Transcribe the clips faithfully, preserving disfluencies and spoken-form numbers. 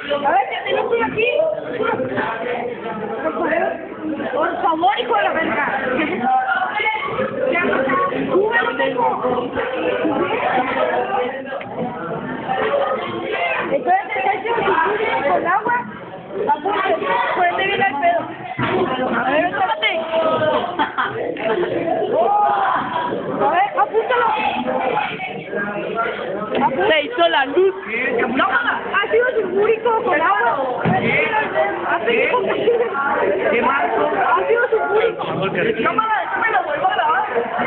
A ver, que tengo estoy aquí. Por favor, hijo de la verga. Sube, no tengo. Entonces, te echo con agua. Apúrate, ponete bien el pedo. A ver, espérate. A ver, apúntalo. Se hizo la luz. No, ácido sulfúrico con agua. ¿Qué marco? Ácido sulfúrico. No, mamá, eso me lo vuelvo a grabar.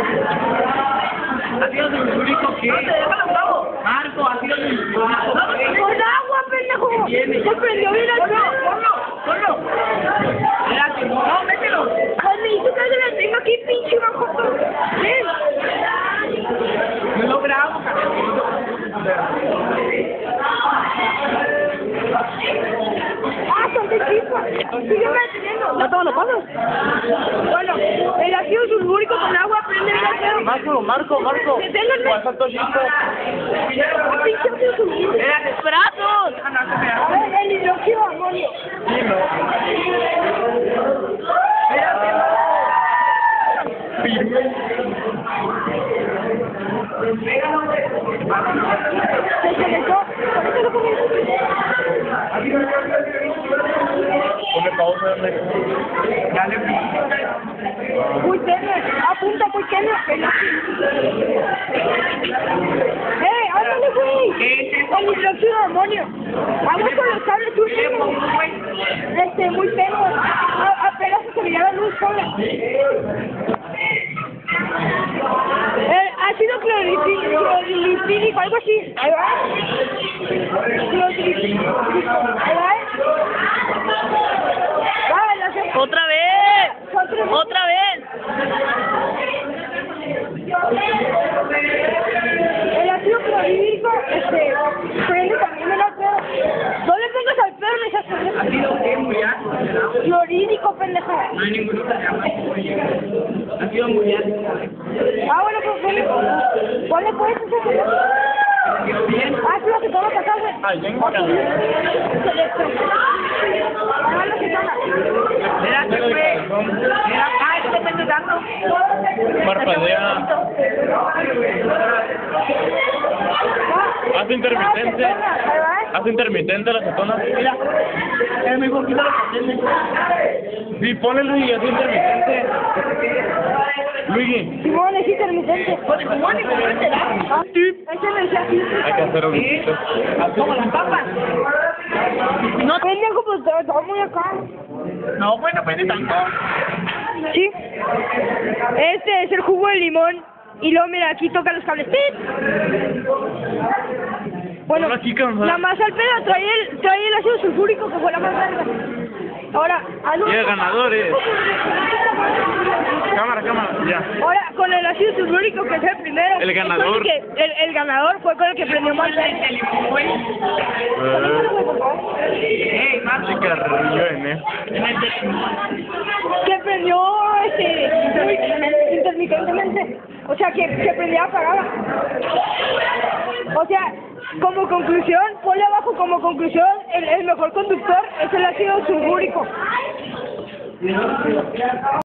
¿Ácido sulfúrico qué? Marco, ácido sulfúrico. Con agua, pendejo. Se prendió bien el pedo. Ponlo, ponlo. Espérate, no, mételo. Pues me hizo que se la tengo aquí, pinche bajoto. Ven. Yo lo grabo, cabrón. Ah, son de chispa. Sígueme deteniendo. ¿Ya todo lo pasas? Bueno, el ácido sulfúrico con agua prende bien el pedo. Marco, Marco, Marco. Deténganme. ¿Cuál saltó chispa? Pinche ácido sulfúrico. Espérate, ¡Brazos! A ver, el hidróxido de amonio. Se calentó. Conéctalo con eso. Ponle pausa, dale. dale. Muy tenue. Apunta, muy tenue. ¡Eh, ándale, güey! El hidróxido de amonio. Vamos con los cables, tú Este, muy tenue. A- Apenas se veía la luz, sola. El ácido clorhídrico, algo así. Ahí va. Clorhídrico. Ahí va. Va, el ácido. ¡Otra vez! Otra vez. ¡Otra vez! El ácido clorhídrico, este, prende también el pedo. No le pongas al perro en esas cosas. ¿Ácido qué? Muy ácido. Clorhídrico, pendeja. No hay ninguno que se llama ácido muy ácido. Ah, bueno, pues ponle, ponle pues ese. Bien. Ah, sí, lo que toma acá, güey. Ay, venga. Ah, lo que toma. Espérate, güey. Mira, ah, esto me estoy dando. Parpadea. Haz intermitente. Ahí va. Haz intermitente la acetona. Mira, es muy poquito lo que tiene. Sí, ponle Luigi, haz intermitente. Luigi. Simón, es intermitente. Pues, ¿cómo ni cómo te da? Ah, sí. Ese me decía así. Hay que hacer un Sí, como las papas. No, pendejo, pues está muy acá. No, bueno, pues ni tanto. Sí. Este es el jugo de limón. Y luego, mira, aquí toca los cables. ¡Pip! Bueno, Ponlo aquí, cabrón. la más al pedo trae el, trae el ácido sulfúrico, que fue la más larga. Ahora, al Y el ganador es. Cámara, cámara, ya. Ahora, con el ácido sulfúrico, que es el primero. El es con ganador. El, que, el, el ganador fue con el que prendió más verde. El limón, güey. Ey, Marco. Cigarrillo en él. En el de limón. Que prendió, este, muy intermitentemente. O sea, que, que prendía apagada. O sea, como conclusión, ponle abajo como conclusión, el, el mejor conductor es el ácido sulfúrico.